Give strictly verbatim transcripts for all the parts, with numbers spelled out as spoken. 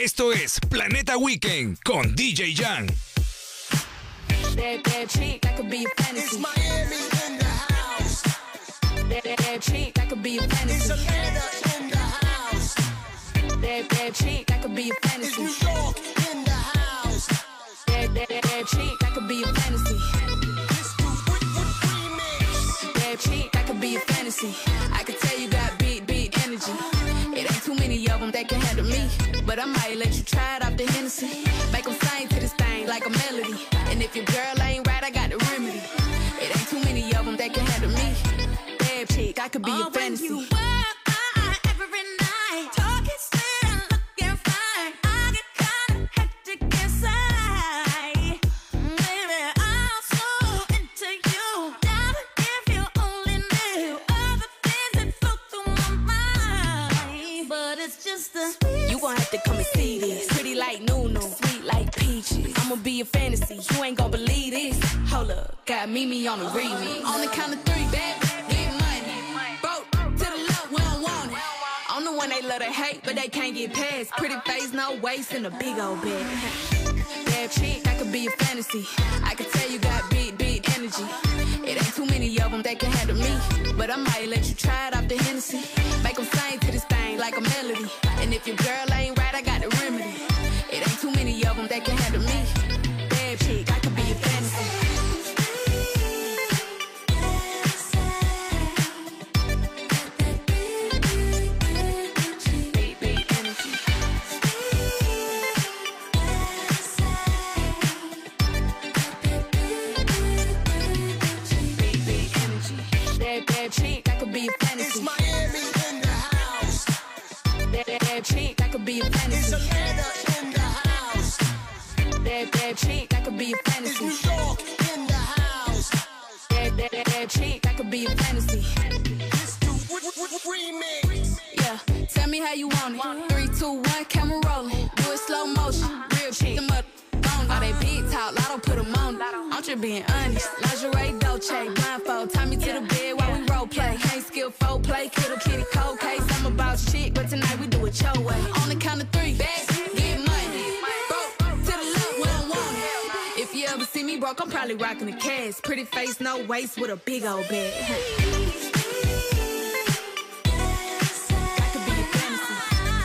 Esto es Planeta Weekend con D J Jan. That, that chick, that could be a fantasy. It's Miami in the house. That, that, that chick, that could be a fantasy. It's Atlanta in the house. That, that chick, that could be a fantasy. It's New York in the house. That, that, that chick, that could be a fantasy. It's the remix. That chick, that could be a fantasy. I could tell you got big, big energy. It ain't too many of them that can handle me. But I might let you try it off the Hennessy. Make them sing to this thing like a melody. And if your girl ain't right, I got the remedy. It ain't too many of them that can handle me. Bad chick, I could be oh, a fantasy. When you work, I, every night, talking sweet and looking fine. I get kinda hectic inside. Baby, I'm so into you. Darling, if you only knew all the things that flow through my mind. But it's just the You gon' have to come and see this. Pretty like Nunu, sweet like peaches. I'ma be a fantasy, you ain't gon' believe this. Hold up, got Mimi on the remix. On the count of three, baby, get money. Broke to the left, we don't want it. I'm the one they love to hate, but they can't get past. Pretty face, no waist, and a big old bag. Bad chick, that could be a fantasy. I could tell you got big, big energy. It ain't too many of them that can handle me. But I might let you try it off the Hennessy. Make them sing to this thing like a melody. And if your girl ain't right, I got the remedy. It ain't too many of them that can handle me. Bad chick, I could be a fantasy. Big, big energy. Big, big energy. That, that chick, that could be a It's fantasy. Miami in the house. That, that, that chick, that could be a It's fantasy. Atlanta in the house. That, that chick, that could be a It's fantasy. New York in the house. That, that, that, that chick, that could be a fantasy. It's the remix. Yeah, tell me how you want it. Three, two, one, camera rolling. Do it slow motion. Real chick, them up. All they big talk, Lotto put them on. I'm just being honest. Lingerie, Dolce, blindfold. Tie me to the bed while we role play. Ain't skill, foul play, kiddo, kitty, cold case. I'm about shit, but tonight we do it your way. On the count of three, bags, get money. Broke to the left, we don't want it. If you ever see me broke, I'm probably rocking the cash. Pretty face, no waist, with a big old bag. I could be a fantasy.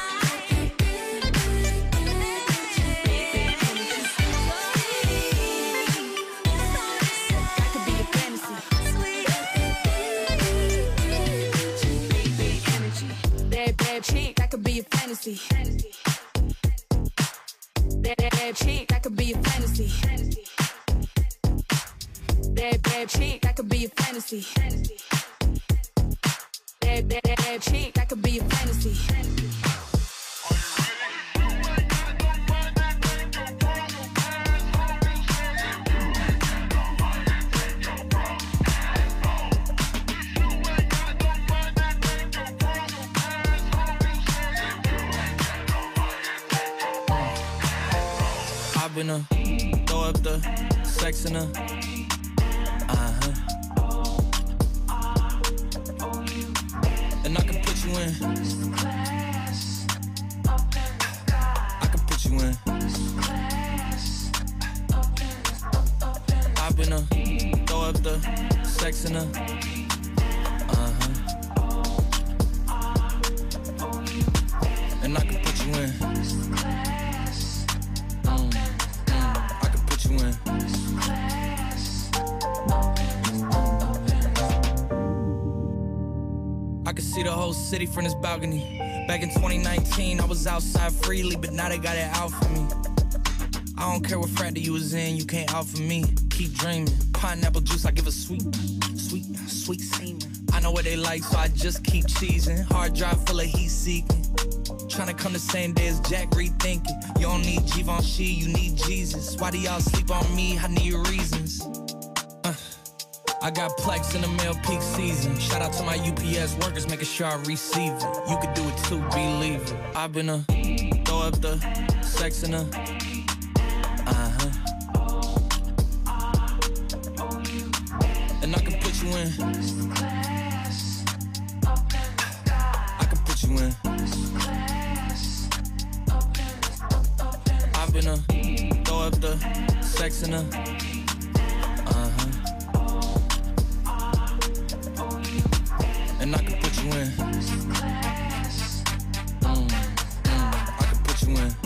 Big, big energy. I could be a fantasy. Big, big energy. That bad chick, that could be a fantasy. That bad chick, that could be a fantasy. That bad chick, that could be a fantasy. That that that chick, that could be a fantasy. I've been a throw up the sex in a uh-huh. And I can put you in. I can put you in. I've been a throw up the sex in a uh-huh. And I can put you in. I can see the whole city from this balcony. Back in twenty nineteen, I was outside freely, but now they got it out for me. I don't care what frat that you was in, you can't out for me. Keep dreaming. Pineapple juice, I give a sweet, sweet, sweet semen. I know what they like, so I just keep cheesing. Hard drive full of heat seeking. Tryna come the same day as Jack, rethinking. You don't need Givenchy, you need Jesus. Why do y'all sleep on me? I need reasons. Uh, I got Plex in the mail peak season. Shout out to my U P S workers, making sure I receive it. You could do it too, believe it. I've been a throw up the sex in a uh-huh. And I can put you in. I can put you in. her, throw up the sex in her. Uh-huh. And I can put you in. Mm, mm, I can put you in.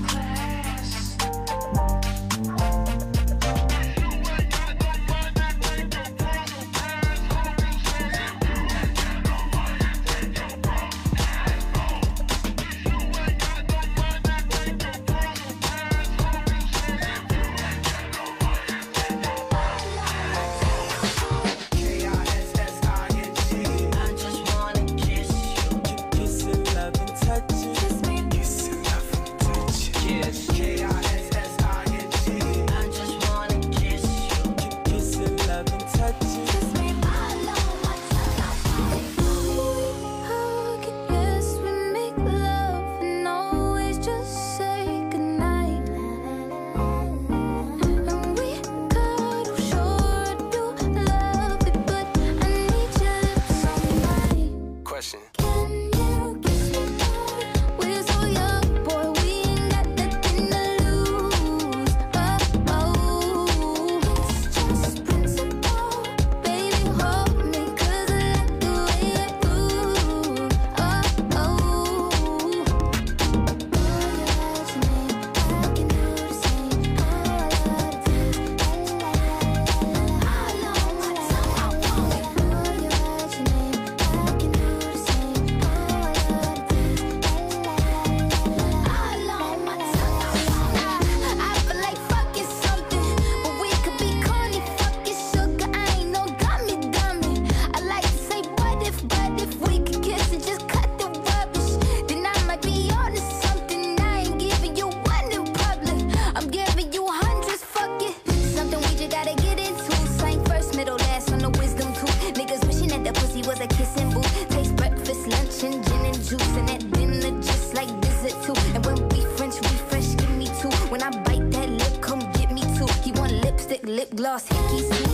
Lip gloss, hickey sweet.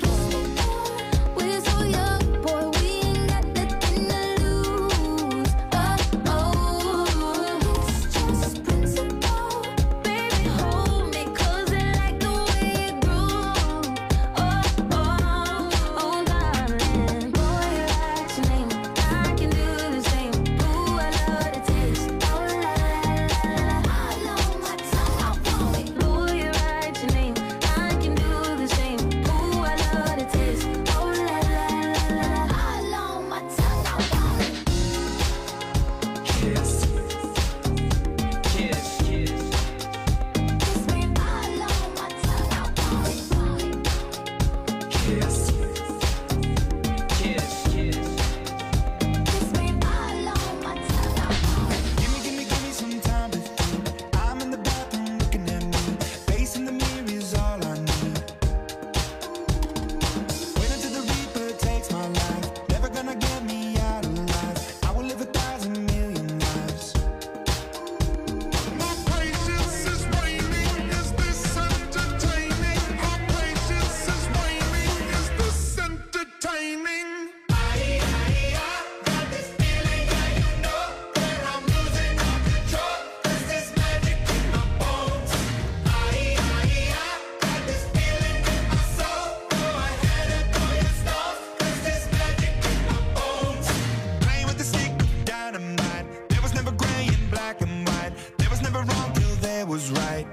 We're so young, boy, we ain't got nothing to lose. Oh, oh, it's just principle. Baby, hold me, cause I like the way it grows. Oh, oh, oh, darling. Boy, you write your name, I can do the same. Ooh, I love the taste. Oh, la, la, la, la, la. All on my tongue, I want it. Boy, you write your name, I can do the same. Ooh, I love the taste. Oh, la, la, la, la, la. All on my tongue, I want it. Kiss. Kiss, kiss. Kiss me all on my tongue, I want it. Kiss. Kiss, kiss. Kiss me all on my tongue, I want it. Gimme, gimme, gimme some time with you. I'm in the bathroom looking at me. Facing the mirror is all I need. Wait until the reaper takes my life. Never gonna get me out alive. I will live a thousand million lives. My patience is waning. Is this entertaining? My patience is waning. Is this entertaining? I, I, I got this feeling, yeah, you know that I'm losing all control. Cause there's magic in my bones. I, I, I got this feeling in my soul. Go ahead and throw your stones. Cause there's magic in my bones. Playing with the stick of dynamite. There was never gray and black and white. There was never wrong till there was right.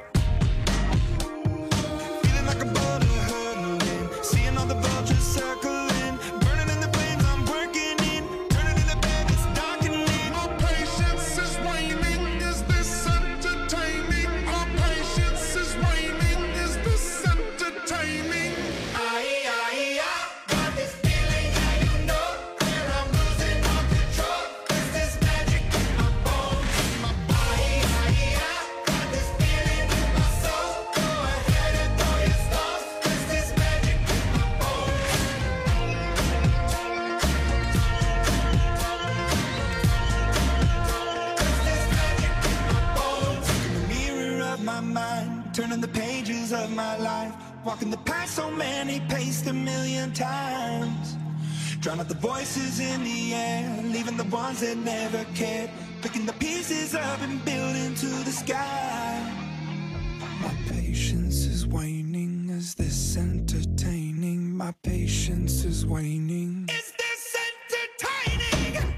Feeling like a boulder hurtling. Seeing all the vultures circling. Burning in the flames I'm working in. Turning in the bed, it's darkening. My patience is waning. Is this entertaining? My patience is waning. Is this entertaining? I, I, I got this feeling, yeah, you know that I'm losing all control. Cause there's magic in my bones. My body, I, I got this feeling in my soul. Go ahead and throw your stones. Cause there's magic in my bones. Cause there's magic in my bones. In the mirror of my mind, turning the pages of my life, walking the path so many paced a million times. Drown out the voices in the air, leaving the ones that never cared. Picking the pieces up and building to the sky. patience is waning. Is this entertaining? My patience is waning. Is this entertaining?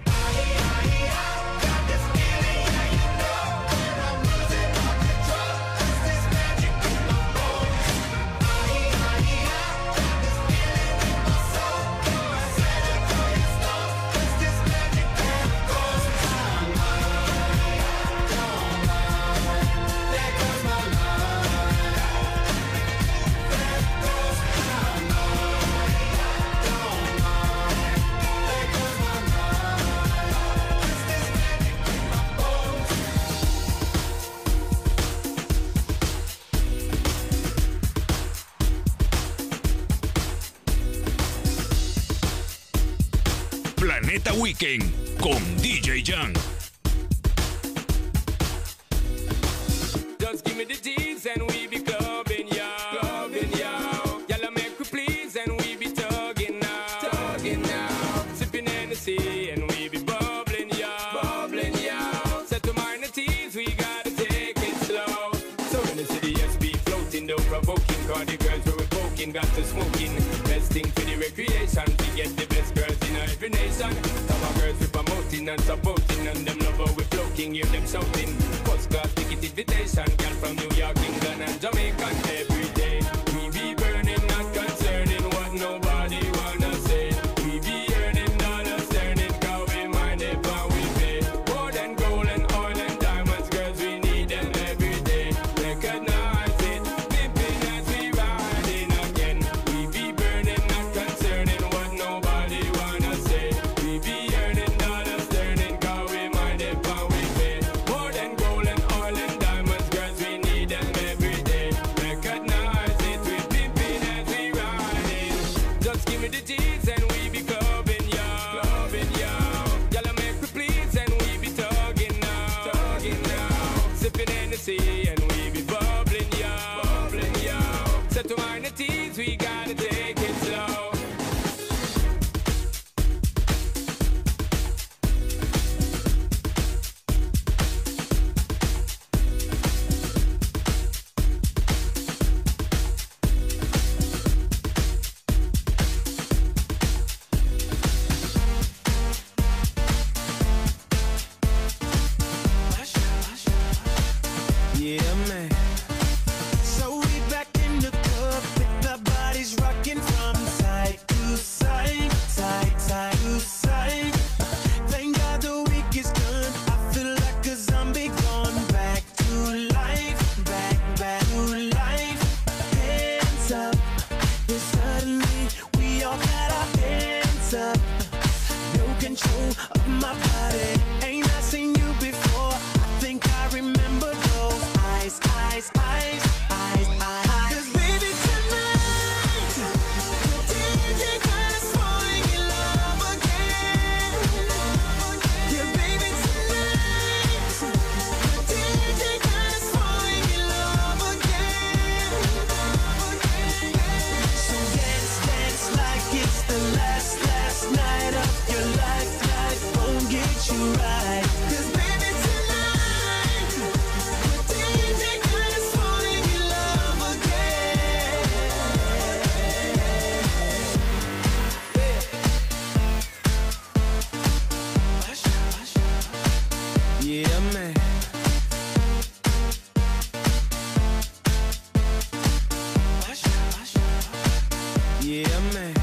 Planeta Weekend con D J Jan. Just give me the G's and we be clubbing, yo. Clubbing, yo. Y'all make we please and we be tugging now. Tugging now. Sipping Hennessy and we be bubbling, yo. Bubbling, yo. Set to minor teas, we gotta take it slow. So when the city S B floating, though provoking, cause the girls were revoking, got to smoking. Best thing for the recreation, to get the best girls in every nation. Some of girls we promoting and supporting, and them love how we floating, hear them shouting. First class ticket invitation, girl from New York, England and Jamaica. Every day we be burning, not concerning what nobody wanna say. We be earning dollars, turning, cause we mind it how we pay. More than gold and oil and diamonds, girls we need them every day. Recognize it, pimping as we riding again. We be burning, not concerning what nobody wanna say. We be earning dollars, turning, cause we mind it how we pay. More than gold and oil and diamonds, girls we need them every day. Recognize it, we pimping as we riding. Just give me the G's and we be clubbing, yo. Clubbing, yo. Y'all make we please and we be tugging now. Tugging now. Sipping Hennessy and we be bubbling, yo. Bubbling, yo. Set to minor teas, we gotta take it slow. Yeah, man. So we back in the club with our bodies rocking from side to side, side, side to side. Thank God the week is done. I feel like a zombie gone back to life, back, back to life. Hands up, and suddenly we all got our hands up. No control of my body. Ain't I seen you before? I think I remember those eyes, eyes, eyes, eyes, eyes. 'Cause baby tonight, the D J got us falling in love again. Yeah, baby tonight, the D J got us falling in love again. So dance, dance like it's the last, last night of your life. Life won't get you right. 'Cause baby tonight, the D J got us falling in love again. Yeah, man. Yeah, man.